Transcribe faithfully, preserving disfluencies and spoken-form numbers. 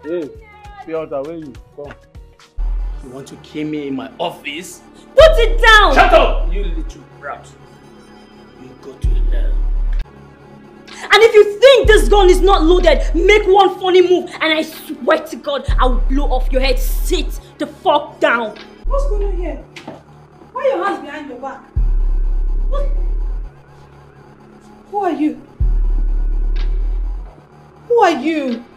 Hey, Piotr, where you? Come. You want to kill me in my office? Put it down! Shut up, you little brat. You go to hell. And if you think this gun is not loaded, make one funny move and I swear to God, I will blow off your head. Sit the fuck down. What's going on here? Why are your hands behind your back? What? Who are you? Who are you?